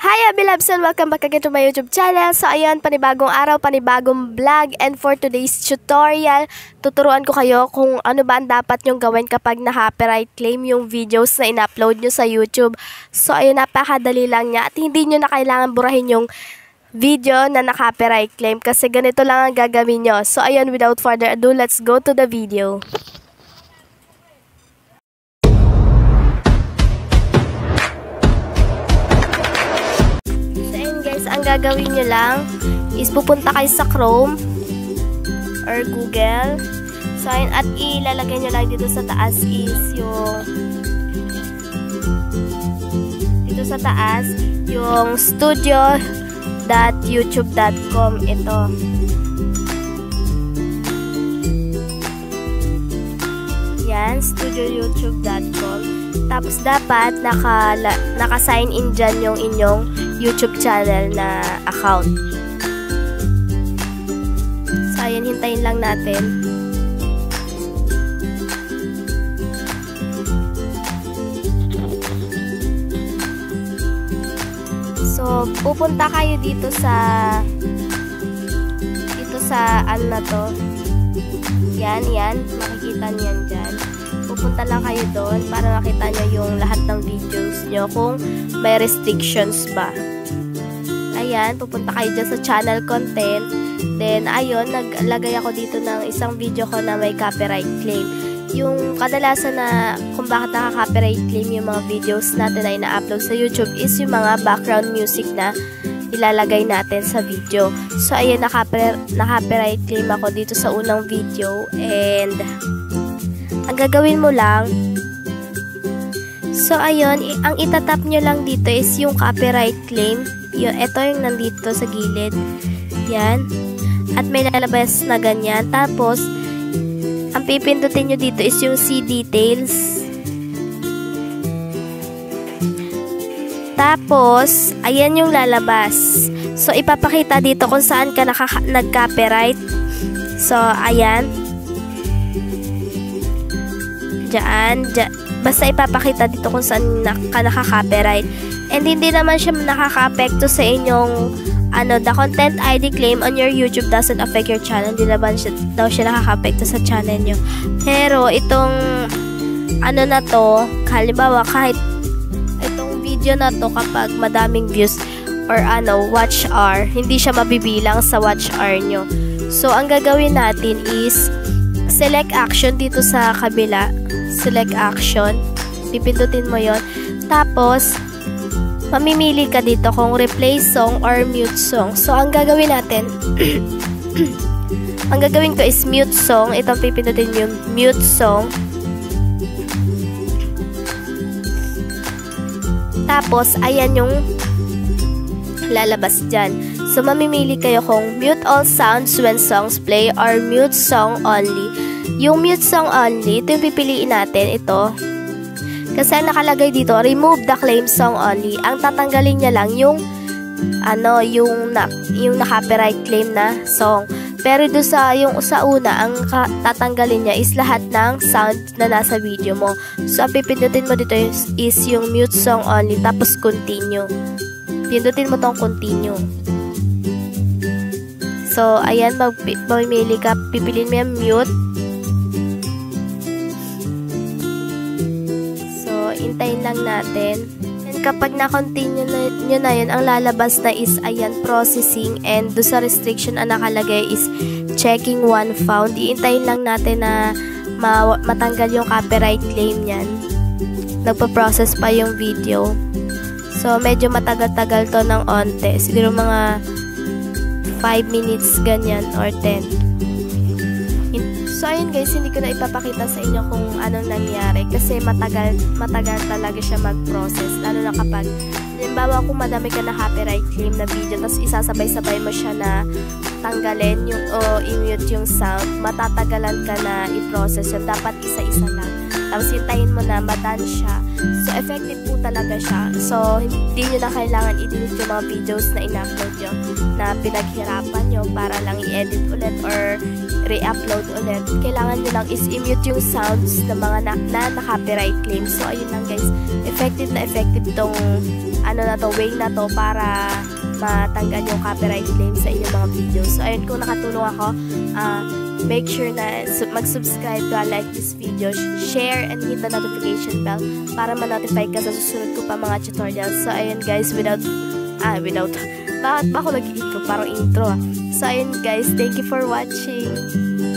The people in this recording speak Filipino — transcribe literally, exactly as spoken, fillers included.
Hi Abilabs and welcome back again to my YouTube channel. So ayan, panibagong araw, panibagong vlog, and for today's tutorial, tuturuan ko kayo kung ano ba ang dapat nyong gawin kapag na-copyright claim yung videos na in-upload nyo sa YouTube. So ayun, napakadali lang niya at hindi nyo na kailangan burahin yung video na na-copyright claim kasi ganito lang ang gagawin nyo. So ayun, without further ado, let's go to the video. Ang gagawin nyo lang is pupunta kayo sa Chrome or Google. So, ayun, at ilalagay nyo lang dito sa taas is yung dito sa taas yung studio dot youtube dot com. Ito. Yan, studio youtube dot com. Tapos dapat naka, naka-sign in dyan yung inyong YouTube channel na account. So, ayan, hintayin lang natin. So, pupunta kayo dito sa dito sa ano na to. Yan, yan. Makikita niyan dyan. Pupunta lang kayo doon para makita nyo yung lahat ng videos nyo kung may restrictions ba. Ayan, pupunta kayo dyan sa channel content. Then, ayun, naglagay ako dito ng isang video ko na may copyright claim. Yung kadalasan na kung bakit naka-copyright claim yung mga videos natin na ina-upload sa YouTube is yung mga background music na ilalagay natin sa video. So, ayun, naka-copyright claim ako dito sa unang video. And, ang gagawin mo lang, so, ayun, ang itatap nyo lang dito is yung copyright claim. Yun, ito yung nandito sa gilid. Yan. At may lalabas na ganyan. Tapos, ang pipindutin nyo dito is yung see details. Tapos, ayan yung lalabas. So, ipapakita dito kung saan ka nag-copyright. So, ayan. Diyan, diyan. Basta ipapakita dito kung saan na, ka naka-copyright. And hindi naman siya nakaka-apekto sa inyong ano, the content I D claim on your YouTube doesn't affect your channel. Hindi naman siya, daw siya nakaka-apekto sa channel nyo. Pero itong ano na to, halimbawa kahit itong video na to kapag madaming views or ano, watch hour, hindi siya mabibilang sa watch hour nyo. So, ang gagawin natin is select action dito sa kabila. Select action. Pipindutin mo yon. Tapos, mamimili ka dito kung replace song or mute song. So, ang gagawin natin, ang gagawin ko is mute song. Itong pipindutin yung mute song. Tapos, ayan yung lalabas dyan. So, mamimili kayo kung mute all sounds when songs play or mute song only. Yung mute song only, ito yung pipiliin natin. Ito. Kasi ang nakalagay dito, remove the claim song only. Ang tatanggalin niya lang yung ano, yung na, yung na-copyright claim na song. Pero do sa yung sa una, ang tatanggalin niya is lahat ng sound na nasa video mo. So, ang pipindutin mo dito is, is yung mute song only, tapos continue. Pindutin mo tong continue. So, ayan, mag mamimili ka, pipiliin mo yung mute. Hintayin lang natin. And kapag na-continue na, nyo na yun, ang lalabas na is, ayan, processing. And do sa restriction ang nakalagay is checking one found. Iintayin lang natin na ma matanggal yung copyright claim yan. Nagpa-process pa yung video. So, medyo matagal-tagal to ng onte. Siguro mga five minutes ganyan or ten. So, ayun guys, hindi ko na ipapakita sa inyo kung anong nangyari kasi matagal, matagal talaga siya mag-process. Lalo na kapag, halimbawa kung madami ka na copyright claim na video, tapos isasabay-sabay mo siya na tanggalin yung, o i-mute yung sound, matatagalan ka na i-process yun. Dapat isa-isa lang. Tapos hintayin mo na madaan siya. So, effective po talaga siya. So, hindi nyo na kailangan i-delete yung mga videos na in-upload nyo na pinaghirapan nyo para lang i-edit ulit or re-upload ulit. Kailangan nyo lang is i-mute yung sounds ng mga na, na, na copyright claims. So, ayun lang guys. Effective na effective tong ano na to, way na to para matanggal yung copyright claim sa inyong mga videos. So, ayun, kung nakatulong ako, uh, make sure na mag-subscribe ka, like this video, share, and hit the notification bell para ma-notify ka sa susunod ko pa mga tutorials. So, ayun guys, without, ah, without, bakit ba ako nag-intro? Parang intro ah. So, ayun guys, thank you for watching.